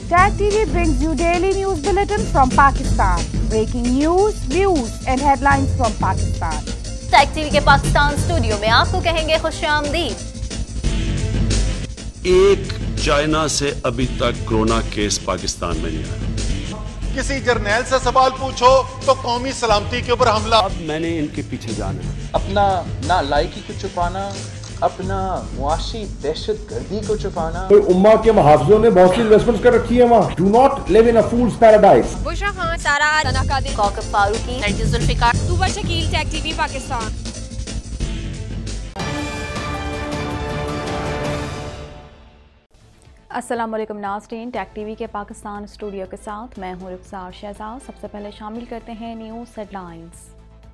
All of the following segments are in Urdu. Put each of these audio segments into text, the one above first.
Tag TV brings you daily news bulletin from Pakistan. Breaking news, views and headlines from Pakistan. Tag TV के पाकिस्तान स्टूडियो में आपको कहेंगे खुशामदीद। एक चाइना से अभी तक कोरोना केस पाकिस्तान में नहीं आया। किसी जर्नैल से सवाल पूछो तो कौमी सलामती के ऊपर हमला। अब मैंने इनके पीछे जाना है। अपना ना लायकी को छुपाना, अपना मुआशी दहशत गर्दी को छुपाना। उम्मा के मुहाफिजों ने बहुत सी इन्वेस्टमेंट्स कर रखी है वहाँ। Do not live in a fool's paradise. Bushra Khan, Sara तनाकादिर, कौकब फारूकी, नरगिस जुल्फिकार, तूबा शकील, टैग टीवी पाकिस्तान। अस्सलाम वालेकुम नाज़रीन, टैग टीवी के पाकिस्तान स्टूडियो के साथ मैं हूँ रुखसार शहजाद। सबसे पहले शामिल करते हैं न्यूज़ हेडलाइंस।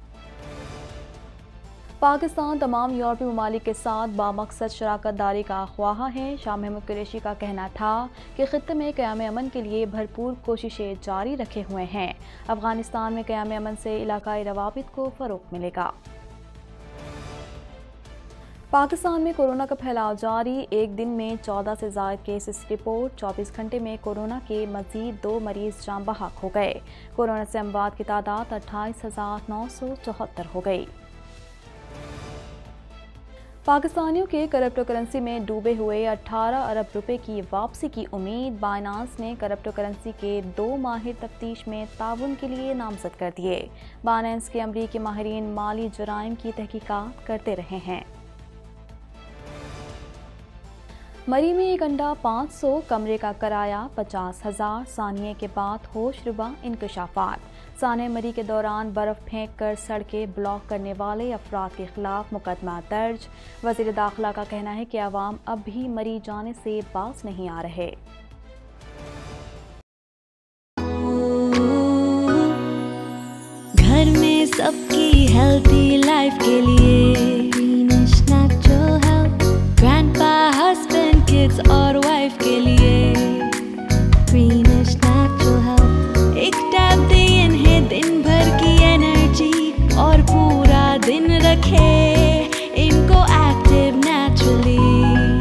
पाकिस्तान तमाम यूरोपीय ममालिक के साथ बामकसद शराकत दारी का ख्वाह है। शाह महमूद कुरैशी का कहना था कि खित्ते में क़याम अमन के लिए भरपूर कोशिशें जारी रखे हुए हैं। अफगानिस्तान में क़याम अमन से इलाकाई रवाबित को फ़रोग़ मिलेगा। पाकिस्तान में कोरोना का फैलाव जारी, एक दिन में 14 से ज़ायद केसेस रिपोर्ट। 24 घंटे में कोरोना के मज़ीद 2 मरीज़ जान बहक हो गए। कोरोना से अमवात की तादाद 28,974 हो गई। पाकिस्तानियों के करप्टो करेंसी में डूबे हुए 18 अरब रुपए की वापसी की उम्मीद। बाइनांस ने करप्टो करेंसी के 2 माहिर तफ्तीश में ताउन के लिए नामजद कर दिए। बाइनांस के अमरीकी माहिरीन माली जराइम की तहकीकात करते रहे हैं। मरी में एक अंडा 500, कमरे का किराया 50,000, सानिये के बाद होशरुबा इंकशाफात। साने मरी के दौरान बर्फ़ फेंक कर सड़कें ब्लॉक करने वाले अफराद के खिलाफ मुकदमा दर्ज। वज़ीर दाखिला का कहना है कि अवाम अब भी मरी जाने से बाज नहीं आ रहे। घर में सबकी हेल्थी लाइफ के लिए greenish natural health, grandpa, husband, kids और वाइफ के लिए ग्रीनिश नेचुरल हेल्थ। एक टैब दे इन्हें दिन भर की एनर्जी और पूरा दिन रखे इनको एक्टिव नेचुरली।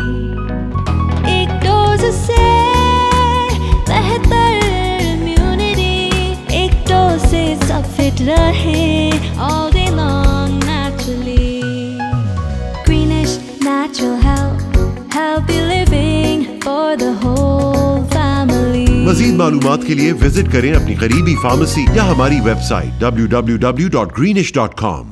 एक डोज से बेहतर इम्यूनिटी, एक डोज से सब फिट रहे all day long naturally. Greenish natural health, healthy living for the whole family. मज़ीद मालूमात के लिए विजिट करें अपनी करीबी फार्मेसी या हमारी वेबसाइट www.greenish.com।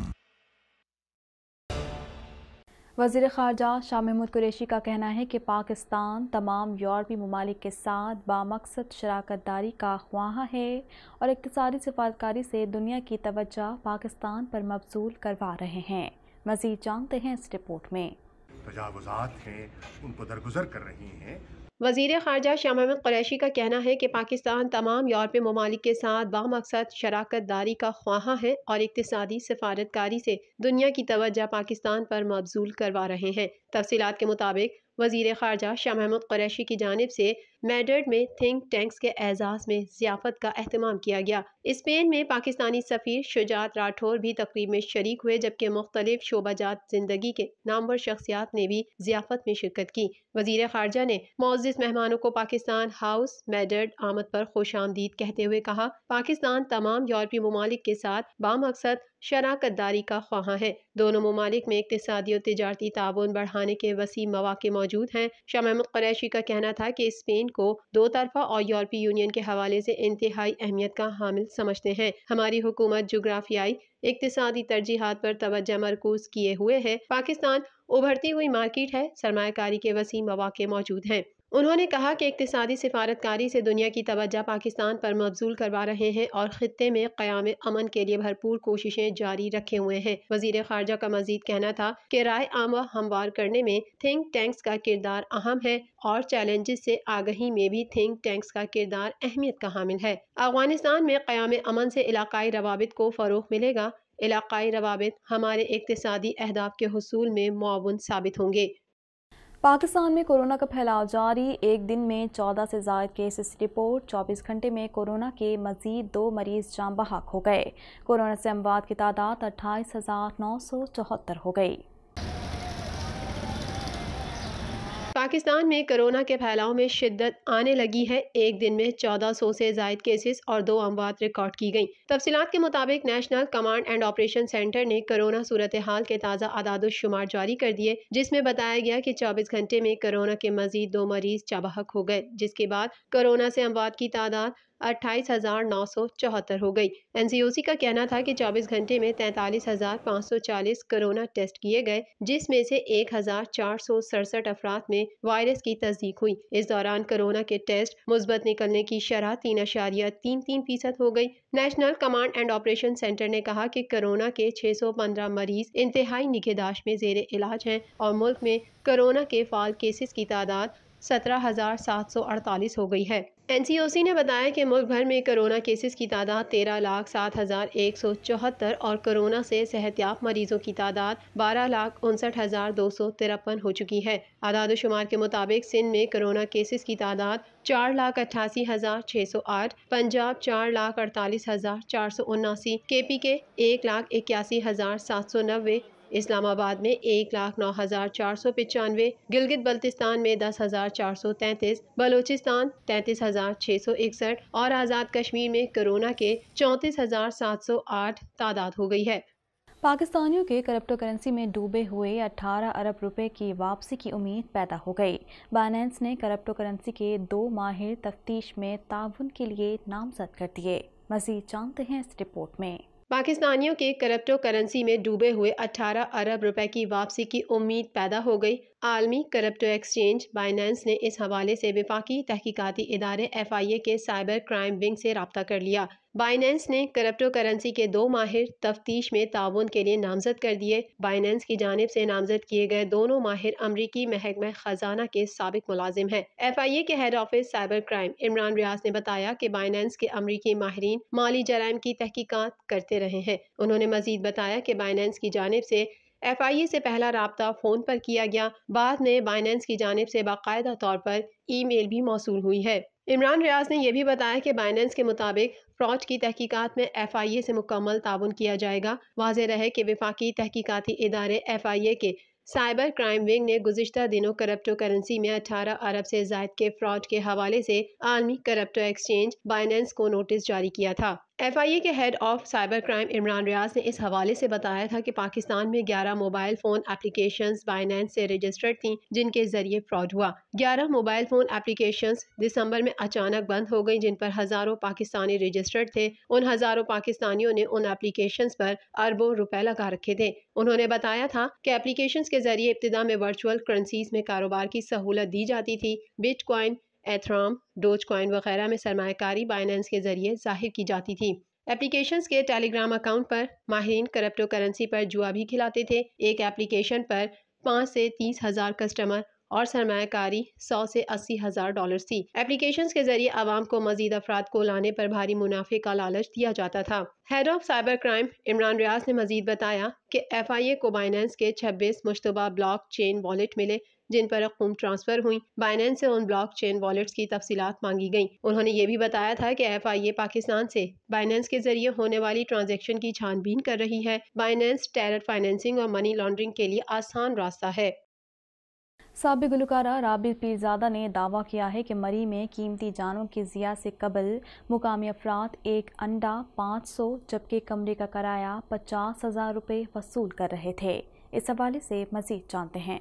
वज़ीर ख़ारजा शाह महमूद कुरैशी का कहना है कि पाकिस्तान तमाम यूरोपीय ममालिक के साथ बामकसद शराकत दारी का ख्वाह है और इक़्तिसादी सिफारतकारी से दुनिया की तवज्जो पाकिस्तान पर मबज़ूल करवा रहे हैं। मज़ीद जानते हैं इस रिपोर्ट में। तजावुज़ात हैं उनको दरगुजर कर रही हैं। वज़ीर ख़ारजा शाह महमूद कुरैशी का कहना है कि पाकिस्तान तमाम यूरोपीय ममालिक के साथ बामकसद शराकत दारी का ख्वाह है और इक़्तिसादी सिफारतकारी से दुनिया की तवज्जो पाकिस्तान पर मबज़ूल करवा रहे हैं। तफसीलात के मुताबिक वज़ीर ख़ारजा शाह महमूद कुरैशी की जानिब से मैड्रिड में थिंक टैंक्स के एजाज़ में ज़ियाफ़त का एहतमाम किया गया। स्पेन में पाकिस्तानी सफ़ीर शुजात राठौर भी तकरीब में शरीक हुए, जबकि मुख्तलिफ शोबाजात ज़िंदगी के नामवर शख्सियात ने भी ज़ियाफ़त में शिरकत की। वज़ीर ख़ारजा ने मुअज़्ज़िज़ मेहमानों को पाकिस्तान हाउस मैड्रिड आमद पर खुशामदीद कहते हुए कहा, पाकिस्तान तमाम यूरोपीय ममालिक के साथ बामकसद शराकत दारी का ख्वाह है। दोनों ममालिक में इक़्तिसादी और तिजारती ताउन बढ़ाने के वसी मौक़े मौजूद हैं। शाह महमूद कुरैशी का कहना था कि स्पेन को दो तरफ़ा और यूरोपीय यूनियन के हवाले से इंतहाई अहमियत का हामिल समझते हैं। हमारी हुकूमत जुग्राफियाई इक़्तिसादी तरजीहात पर तवज्जो मरकूज़ किए हुए है। पाकिस्तान उभरती हुई मार्केट है, सरमायाकारी के वसी मौक़े मौजूद हैं। उन्होंने कहा कि इक़्तिसादी सिफारतकारी से दुनिया की तवज्जो पाकिस्तान पर मबज़ूल करवा रहे हैं और ख़ित्ते में क़याम अमन के लिए भरपूर कोशिशें जारी रखे हुए हैं। वज़ीर ख़ारजा का मज़ीद कहना था कि राय आमा हमवार करने में थिंक टैंक्स का किरदार अहम है और चैलेंजेस से आगही में भी थिंक टैंक्स का किरदार अहमियत का हामिल है। अफ़गानिस्तान में क़याम अमन से इलाकाई रवाबित को फ़रोग़ मिलेगा। इलाकाई रवाबित हमारे इक़्तिसादी अहदाफ के हुसूल में मुआवन साबित होंगे। पाकिस्तान में कोरोना का फैलाव जारी, एक दिन में 14 से ज़ायद केसेस रिपोर्ट। 24 घंटे में कोरोना के मज़ीद 2 मरीज़ जान बहक हो गए। कोरोना से अमवात की तादाद 28,974 हो गई। پاکستان میں کرونا کے پھیلاؤ میں شدت آنے لگی ہے. ایک دن میں 1400 سے زائد کیسز اور 2 اموات ریکارڈ کی گئیں. تفصیلات کے مطابق national command and operation centre نے کرونا صورتحال کے تازہ اعداد و شمار جاری کر دیے، جس میں بتایا گیا کہ 24 گھنٹے میں کرونا کے مزید 2 مریض جاں بحق ہو گئے، جس کے بعد کرونا سے اموات کی تعداد 28,974 ہو گئی. NCOC کا کہنا تھا کہ 24 گھنٹے میں 43,540 کرونا ٹیسٹ کیے گئے، جس میں سے 1,467 افراد میں وائرس کی تصدیق ہوئی. اس دوران کرونا کے ٹیسٹ مثبت نکلنے کی شرح 3.33% ہو گئی. National command and operation centre نے کہا کہ کرونا کے 615 مریض انتہائی نگہداشت میں زیر علاج ہیں اور ملک میں کرونا کے فعال کیسز کی تعداد 17,748 ہو گئی ہے. NCOC نے بتایا کہ ملک بھر میں کرونا کیسز کی تعداد 13,07,174 اور کرونا سے صحت یاب مریضوں کی تعداد 12,59,253 ہو چکی ہے. اعداد و شمار کے مطابق سندھ میں کرونا کیسز کی تعداد 4,88,608، پنجاب 4,48,479، KP کے 1,81,790، اسلام آباد میں 1,09,495، گلگت بلتستان میں 10,433، بلوچستان 33,661 اور آزاد کشمیر میں کرونا کے 34,708 تعداد ہو گئی ہے. پاکستانیوں کے کرپٹو کرنسی میں ڈوبے ہوئے 18 ارب روپے کی واپسی کی امید پیدا ہو گئی. بائنانس نے کرپٹو کرنسی کے 2 ماہر تفتیش میں تعاون کے لیے نامزد کر دیے. مزید جانتے ہیں اس رپورٹ میں. پاکستانیوں کے کرپٹو کرنسی میں ڈوبے ہوئے 18 ارب روپے کی واپسی کی امید پیدا ہو گئی. عالمی کرپٹو ایکسچینج بائنانس نے اس حوالے سے وفاقی تحقیقاتی ادارے FIA کے سائبر کرائم ونگ سے رابطہ کر لیا. بائنانس نے کرپٹو کرنسی کے 2 ماہر تفتیش میں تعاون کے لیے نامزد کر دیے. بائنانس کی جانب سے نامزد کیے گئے دونوں ماہر امریکی محکمہ خزانہ کے سابق ملازم ہیں. FIA کے head office cyber crime Imran Riaz نے بتایا کہ بائنانس کے امریکی ماہرین مالی جرائم کی تحقیقات کرتے رہے ہیں. انہوں نے مزید بتایا کہ بائنانس کی جانب سے FIA سے پہلا رابطہ فون پر کیا گیا، بعد میں بائنانس کی جانب سے باقاعدہ طور پر ای میل بھی موصول ہوئی ہے. عمران ریاض نے یہ بھی بتایا کہ بائنانس کے مطابق فراڈ کی تحقیقات میں FIA سے مکمل تعاون کیا جائے گا. واضح رہے کہ وفاقی تحقیقاتی ادارے FIA کے سائبر کرائم ونگ نے گزشتہ دنوں کرپٹو کرنسی میں 18 ارب سے زائد کے فراڈ کے حوالے سے عالمی کرپٹو ایکسچینج بائنانس کو نوٹس جاری کیا تھا. FIA کے head of cyber crime Imran Riaz نے اس حوالے سے بتایا تھا کہ پاکستان میں 11 موبائل فون اپلیکیشنز بائنانس سے رجسٹرڈ تھیں جن کے ذریعے فراڈ ہوا. 11 موبائل فون اپلیکیشنز دسمبر میں اچانک بند ہو گئی جن پر ہزاروں پاکستانی رجسٹرڈ تھے. ان ہزاروں پاکستانیوں نے ان اپلیکیشنز پر اربوں روپے لگا رکھے تھے. انہوں نے بتایا تھا کہ اپلیکیشنز کے ذریعے ابتدا میں ورچوئل کرنسیز میں کاروبار کی سہولت دی جاتی تھی. Bitcoin, ethereum, dogecoin وغیرہ میں سرمایہ کاری بائنانس کے ذریعے ظاہر کی جاتی تھی. اپلیکیشنز کے ٹیلی گرام اکاؤنٹ پر ماہرین کرپٹو کرنسی پر جوا بھی کھلاتے تھے. ایک اپلیکیشن پر 5 سے 30 ہزار کسٹمر اور سرمایہ کاری 100 سے 80 ہزار ڈالرز تھی. اپلیکیشنز کے ذریعے عوام کو مزید افراد کو لانے پر بھاری منافع کا لالچ دیا جاتا تھا. Head of cyber crime Imran Riaz نے مزید بتایا کہ FIA کو بائنانس کے 26 مشتبہ بلاک چین والیٹ ملے جن پر رقوم ٹرانسفر ہوئیں. بائنانس سے ان بلاک چین والیٹس کی تفصیلات مانگی گئیں. انہوں نے یہ بھی بتایا تھا کہ FIA پاکستان سے بائنانس کے ذریعے ہونے والی ٹرانزیکشن کی چھان بین کر رہی ہے. بائنانس ٹیرر فائنینسنگ اور منی لانڈرنگ کے لیے آسان راستہ ہے. سابق گلوکارہ رابع پیرزادہ نے دعویٰ کیا ہے کہ مری میں قیمتی جانوں کی ضیاع سے قبل مقامی افراد ایک انڈا 500 جبکہ کمرے کا کرایہ 50,000 روپے وصول کر رہے تھے. اس حوالے سے مزید جانتے ہیں.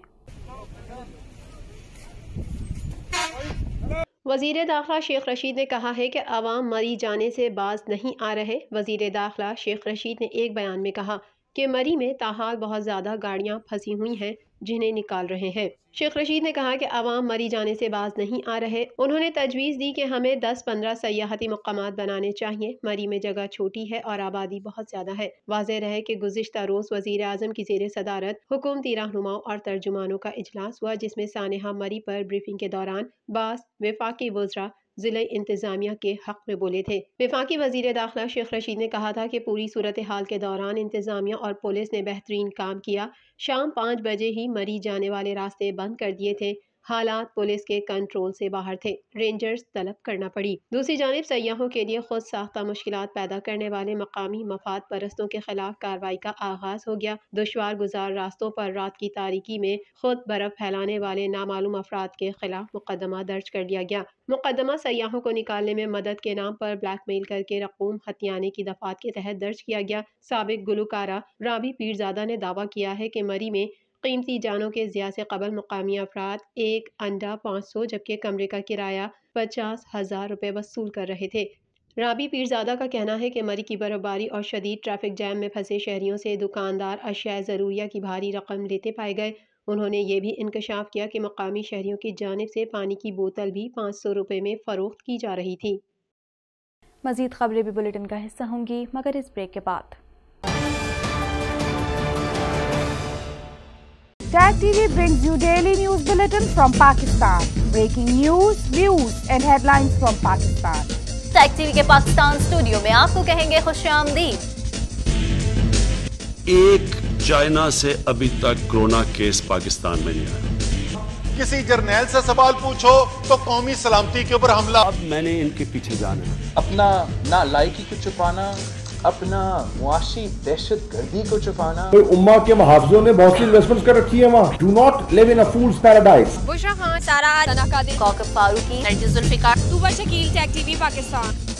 وزیر داخلہ شیخ رشید نے کہا ہے کہ عوام مری جانے سے باز نہیں آ رہے. وزیر داخلہ شیخ رشید نے ایک بیان میں کہا کہ مری میں تاحال بہت زیادہ گاڑیاں پھنسی ہوئی ہیں جنہیں نکال رہے ہیں. شیخ رشید نے کہا کہ عوام مری جانے سے باز نہیں آ رہے. انہوں نے تجویز دی کہ ہمیں 10-15 سیاحتی مقامات بنانے چاہیے. مری میں جگہ چھوٹی ہے اور آبادی بہت زیادہ ہے. واضح رہے کہ گزشتہ روز وزیر اعظم کی زیر صدارت حکومتی رہنماؤں اور ترجمانوں کا اجلاس ہوا جس میں سانحہ مری پر بریفنگ کے دوران بعض وفاقی وزراء ضلع انتظامیہ کے حق میں بولے تھے. وفاقی وزیر داخلہ شیخ رشید نے کہا تھا کہ پوری صورتحال کے دوران انتظامیہ اور پولیس نے بہترین کام کیا. شام 5 بجے ہی مری جانے والے راستے بند کر دیے تھے. حالات پولیس کے کنٹرول سے باہر تھے، رینجرز طلب کرنا پڑی۔ دوسری جانب سیاحوں کے لیے خود ساختہ مشکلات پیدا کرنے والے مقامی مفاد پرستوں کے خلاف کارروائی کا آغاز ہو گیا۔ دشوار گزار راستوں پر رات کی تاریکی میں خود برف پھیلانے والے نامعلوم افراد کے خلاف مقدمہ درج کر لیا گیا۔ مقدمہ سیاحوں کو نکالنے میں مدد کے نام پر بلیک میل کر کے رقوم ہتھیانے کی دفعات کے تحت درج کیا گیا۔ سابق گلوکارہ رابی پیرزادہ نے دعویٰ کیا ہے کہ مری میں قیمتی جانوں کے ضیاع سے قبل مقامی افراد ایک انڈا 500 جبکہ کمرے کا کرایہ 50,000 روپے وصول کر رہے تھے۔ رابی پیرزادہ کا کہنا ہے کہ مری کی برفباری اور شدید ٹریفک جام میں پھنسے شہریوں سے دکاندار اشیاء ضروریہ کی بھاری رقم لیتے پائے گئے۔ انہوں نے یہ بھی انکشاف کیا کہ مقامی شہریوں کی جانب سے پانی کی بوتل بھی 500 روپے میں فروخت کی جا رہی تھی۔ مزید خبریں بھی بلیٹن کا حصہ ہوں گی مگر اس بریک کے بعد۔ Tag TV brings you daily news bulletin from Pakistan. Breaking news, views and headlines from Pakistan. Tag T V کے پاکستان اسٹوڈیو میں آپ کو کہیں گے خوش آمدید۔ एक चाइना से अभी तक कोरोना केस पाकिस्तान में नहीं आया। किसी जर्नैल से सवाल पूछो तो कौमी सलामती के ऊपर हमला। अब मैंने इनके पीछे जाना है। अपना नालायकी को छुपाना, अपना मुआशी दहशत गर्दी को छुपाना। उम्मा के मुहाफिजों ने बहुत सी इन्वेस्टमेंट्स कर रखी है वहाँ। Do not live in a fool's paradise. Bushra Khan, Sara, Sana Qadir, Kaukab Farooqui, Nargis Zulfiqar, Tooba Shakeel, Tag TV Pakistan.